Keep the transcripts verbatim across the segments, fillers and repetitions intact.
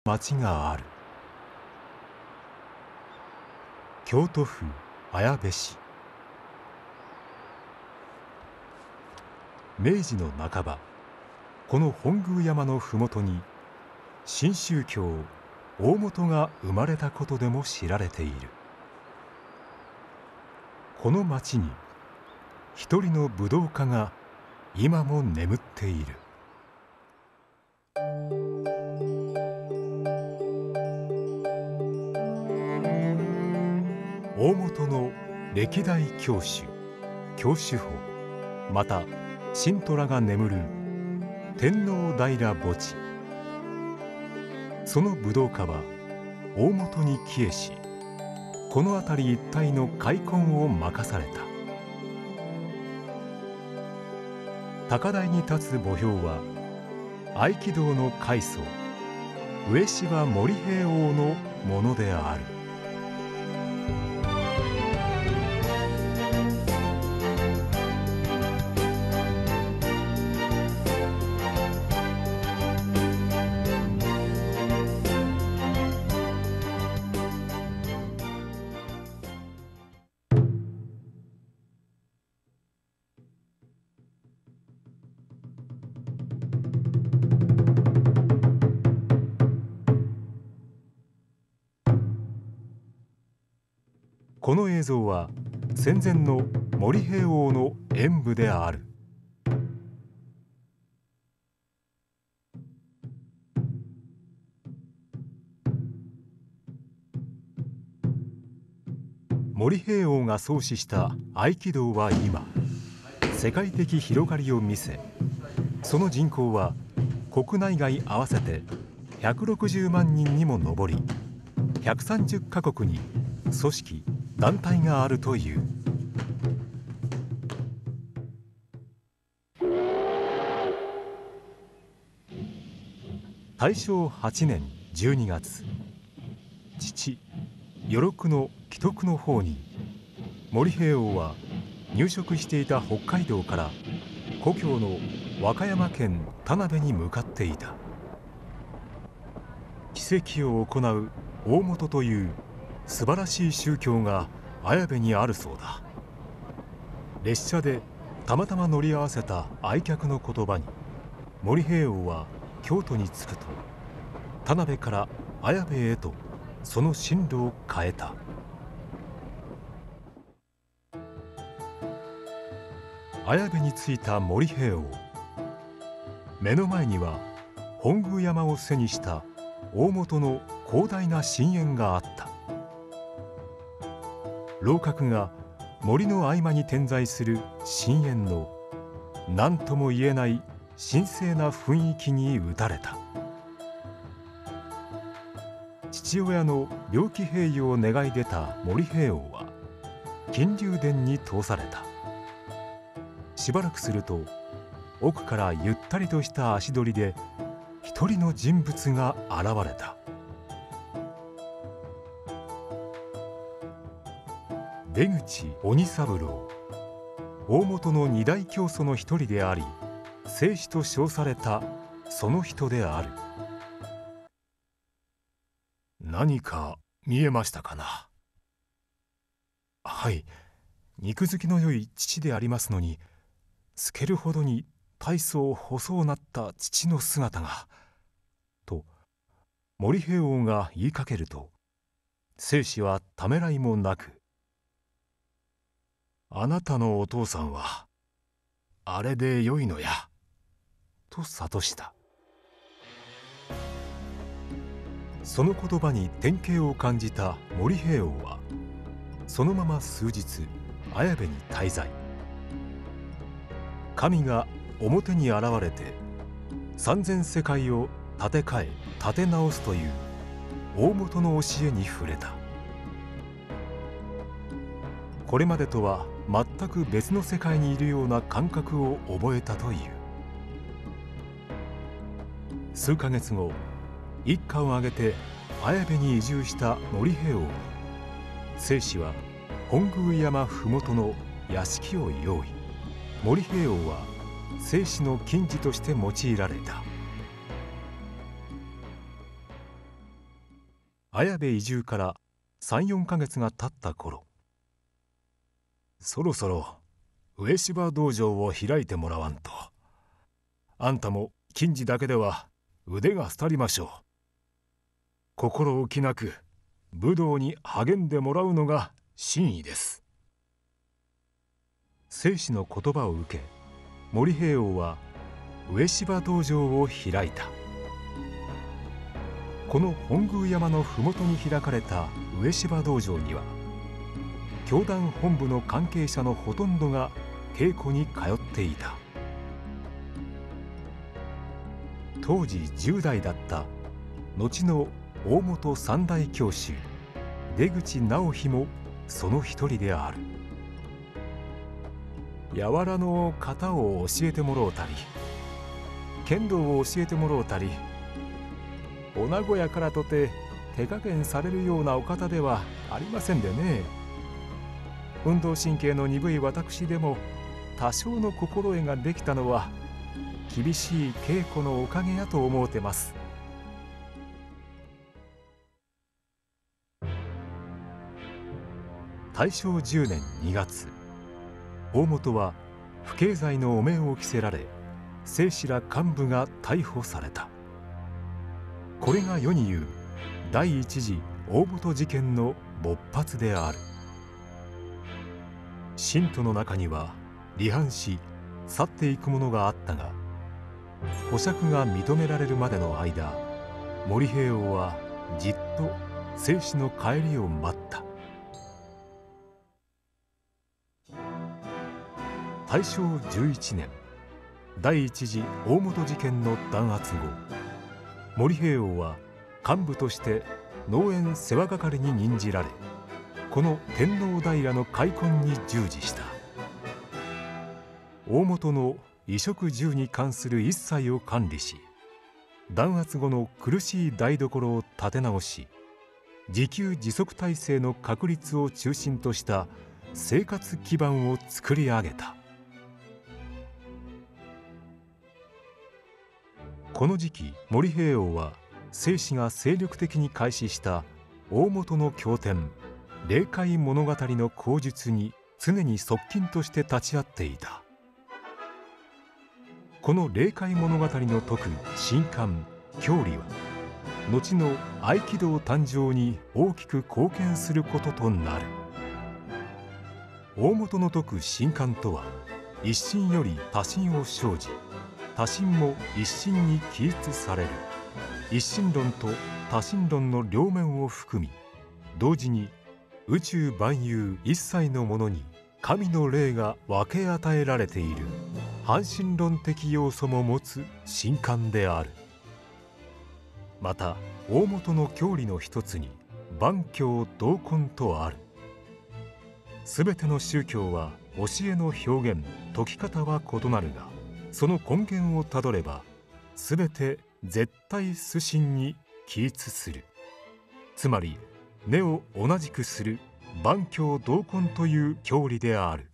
町がある。京都府綾部市。明治の半ば、この本宮山の麓に新宗教大本が生まれたことでも知られている。この町に一人の武道家が今も眠っている。大本の歴代教主、教主法、また信徒らが眠る天皇平墓地。その武道家は大本に帰依し、この辺り一帯の開墾を任された。高台に立つ墓標は合気道の開祖上芝守平王のものである。この映像は戦前の守平王の演武である。守平王が創始した合気道は今世界的広がりを見せ、その人口は国内外合わせてひゃくろくじゅうまんにんにも上り、ひゃくさんじゅっかこくに組織団体があるという。大正はちねんじゅうにがつ、父与六の危篤の方に守平王は入植していた北海道から故郷の和歌山県田辺に向かっていた。奇跡を行う大本という素晴らしい宗教が綾部にあるそうだ。列車でたまたま乗り合わせた愛客の言葉に守平王は京都に着くと、田辺から綾部へとその進路を変えた。綾部に着いた守平王、目の前には本宮山を背にした大本の広大な深淵があった。楼閣が森の合間に点在する深淵の何とも言えない神聖な雰囲気に打たれた。父親の病気平癒を願い出た守平王は金龍殿に通された。しばらくすると奥からゆったりとした足取りで一人の人物が現れた。出口鬼三郎、大本の二大教祖の一人であり聖子と称されたその人である。何か見えましたかな。はい、肉付きの良い父でありますのに、透けるほどに大層細うなった父の姿が。と守平王が言いかけると、聖子はためらいもなく、あなたのお父さんはあれでよいのや、と諭した。その言葉に典型を感じた守平王はそのまま数日綾部に滞在。神が表に現れて三千世界を立て替え立て直すという大本の教えに触れた。これまでとは全く別の世界にいるような感覚を覚えたという。数ヶ月後、一家を挙げて綾部に移住した守平王に聖子は本宮山麓の屋敷を用意。守平王は聖子の近侍として用いられた。 綾部移住からさん、よんかげつが経った頃、そろそろ上芝道場を開いてもらわんと。あんたも金次だけでは腕が廃りましょう。心置きなく武道に励んでもらうのが真意です。正史の言葉を受け、森平王は上芝道場を開いた。この本宮山の麓に開かれた上芝道場には、教団本部の関係者のほとんどが稽古に通っていた。当時じゅう代だった後の大本三大教主出口直碑もその一人である。柔らの型を教えてもろうたり、剣道を教えてもろうたり、女子やからとて手加減されるようなお方ではありませんでね。運動神経の鈍い私でも多少の心得ができたのは厳しい稽古のおかげやと思うてます。大正じゅうねんにがつ、大本は不敬罪の汚名を着せられ、正史ら幹部が逮捕された。これが世に言う第一次大本事件の勃発である。信徒の中には離反し去っていくものがあったが、保釈が認められるまでの間、森平王はじっと正史の帰りを待った。大正じゅういちねん、第一次大本事件の弾圧後、森平王は幹部として農園世話係に任じられ、この天皇平の開墾に従事した。大本の衣食住に関する一切を管理し、弾圧後の苦しい台所を立て直し、自給自足体制の確立を中心とした生活基盤を作り上げた。この時期、森平王は正史が精力的に開始した大本の経典「霊界物語」の口述に常に側近として立ち会っていた。この霊界物語の説く神官教理は、後の合気道誕生に大きく貢献することとなる。大本の説く神官とは、一心より多心を生じ、多心も一心に起立される。一心論と多心論の両面を含み、同時に宇宙万有一切のものに神の霊が分け与えられている半神論的要素も持つ神官である。また大本の教理の一つに万教同根とある。すべての宗教は教えの表現説き方は異なるが、その根源をたどればすべて絶対主神に起立する。つまり根を同じくする万教同根という教理である。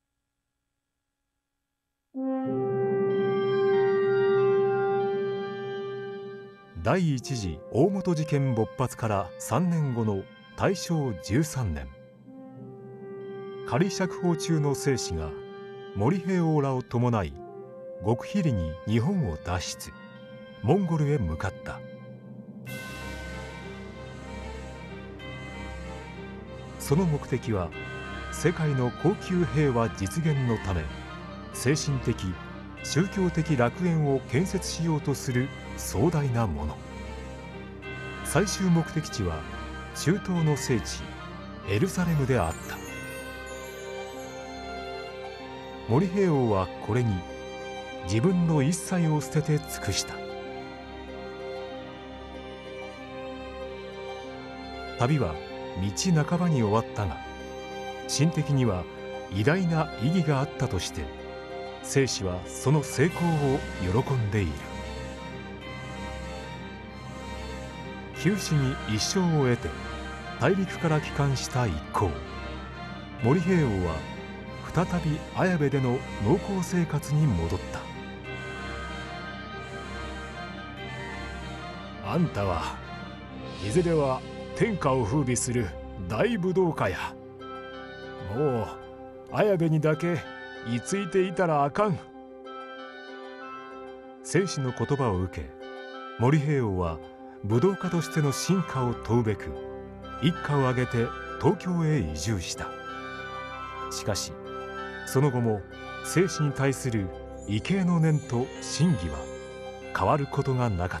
第一次大本事件勃発からさんねんごの大正じゅうさんねん、仮釈放中の正史が森平王らを伴い極秘裏に日本を脱出、モンゴルへ向かった。その目的は世界の恒久平和実現のため、精神的宗教的楽園を建設しようとする壮大なもの。最終目的地は中東の聖地エルサレムであった。森平王はこれに自分の一切を捨てて尽くした。旅は道半ばに終わったが、心的には偉大な意義があったとして正史はその成功を喜んでいる。九死に一生を得て大陸から帰還した一行、森平王は再び綾部での農耕生活に戻った。あんたはいずれは天下を風靡する大武道家や。もう綾部にだけ居ついていたらあかん。正史の言葉を受け、森平王は武道家としての進化を問うべく一家を挙げて東京へ移住した。しかしその後も正史に対する畏敬の念と真偽は変わることがなかった。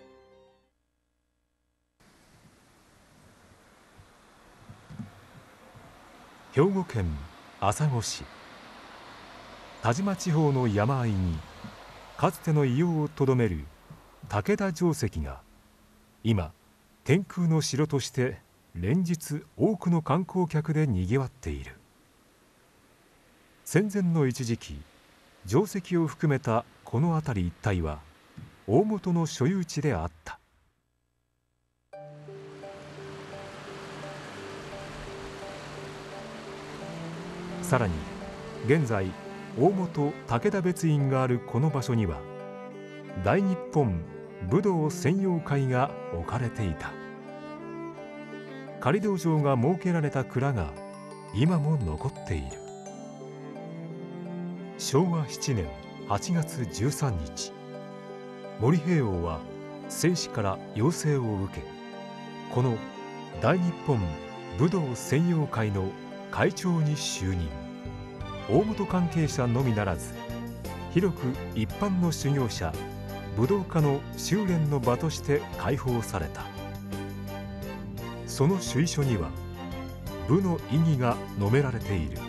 兵庫県朝来市、但馬地方の山あいにかつての威容をとどめる武田城跡が今天空の城として連日多くの観光客でにぎわっている。戦前の一時期、城跡を含めたこの辺り一帯は大本の所有地であった。さらに現在大本武田別院があるこの場所には大日本武道専用会が置かれていた。仮道場が設けられた蔵が今も残っている。しょうわしちねんはちがつじゅうさんにち、森平王は正史から要請を受け、この大日本武道専用会の会長に就任。大本関係者のみならず広く一般の修行者武道家の修練の場として開放された。その主意書には武の意義が述べられている。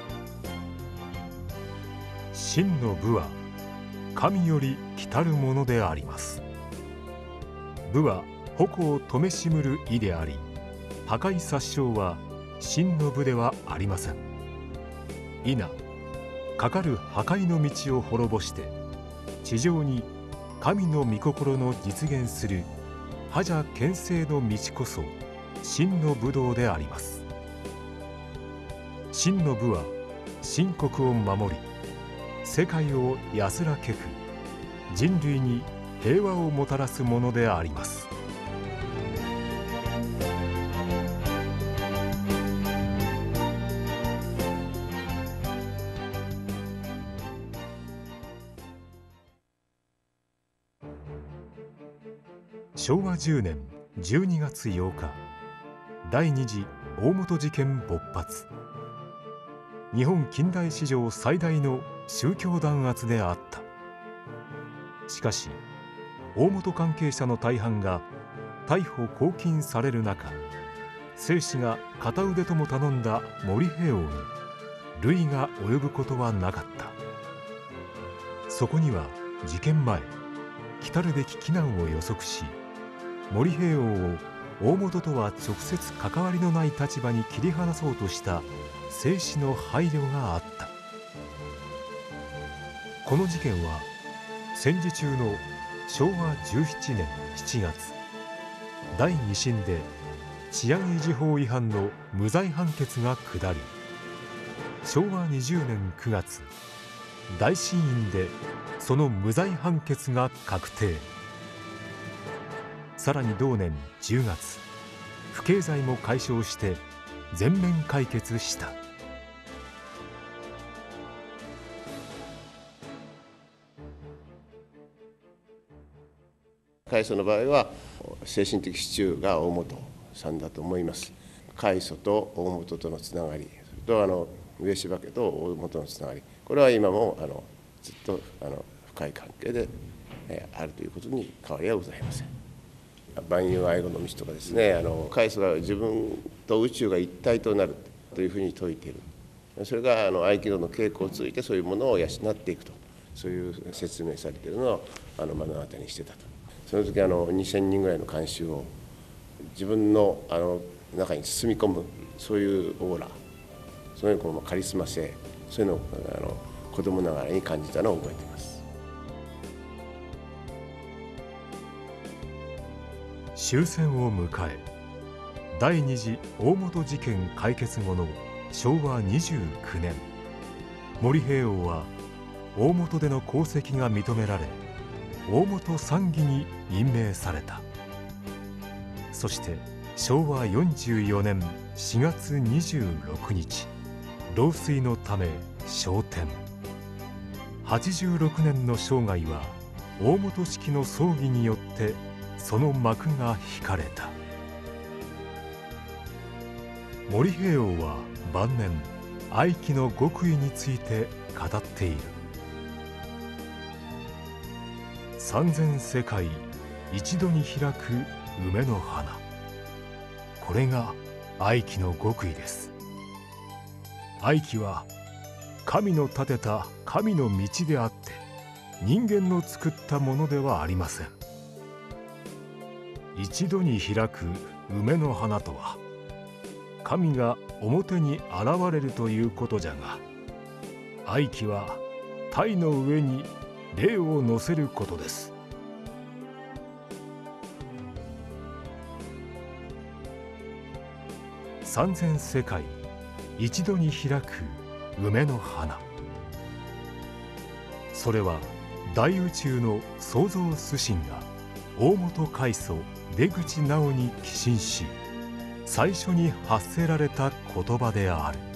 真の武は神より来たるものであります。武は矛を止めしむる意であり、破壊殺傷は真の武ではありません。否、かかる破壊の道を滅ぼして地上に神の御心の実現する覇者権勢の道こそ真の武道であります。真の武は神国を守り、世界を安らけく人類に平和をもたらすものであります。しょうわじゅうねんじゅうにがつようか、第二次大本事件勃発。日本近代史上最大の宗教弾圧であった。しかし大本関係者の大半が逮捕拘禁される中、正史が片腕とも頼んだ森平王に累が及ぶことはなかった。そこには事件前、来たるべき危難を予測し、森平王を大本とは直接関わりのない立場に切り離そうとした正史の配慮があった。この事件は戦時中のしょうわじゅうななねんしちがつ、だいに審で治安維持法違反の無罪判決が下り、しょうわにじゅうねんくがつ、大審院でその無罪判決が確定。さらに同年じゅうがつ、不敬罪も解消して全面解決した。 開祖の場合は精神的支柱が大本さんだと思います。開祖と大本とのつながり、それとあの上柴家と大本のつながり、これは今もあのずっとあの深い関係であるということに変わりはございません。万有愛護の道とかですね、あの開祖が自分と宇宙が一体となるというふうに説いている。それがあの合気道の稽古を通じてそういうものを養っていくと、そういう説明されているのをあの目の当たりにしてたと。その時あのにせんにんぐらいの観衆を自分のあの中に包み込む、そういうオーラ、そういうこのカリスマ性、そういうのをあの子供ながらに感じたのを覚えています。 終戦を迎え、第二次大本事件解決後のしょうわにじゅうきゅうねん、森平王は大本での功績が認められ、大本参議に任命された。そしてしょうわよんじゅうよねんしがつにじゅうろくにち、老衰のため昇天。はちじゅうろくねんの生涯は大本式の葬儀によってその幕が引かれた。森平王は晩年愛機の極意について語っている。三千世界一度に開く梅の花、これが愛機の極意です。愛機は神の立てた神の道であって人間の作ったものではありません。一度に開く梅の花とは神が表に現れるということじゃが、愛機は鯛の上に霊を乗せることです。三千世界一度に開く梅の花、それは大宇宙の創造主神が大本開祖出口直に寄進し最初に発せられた言葉である。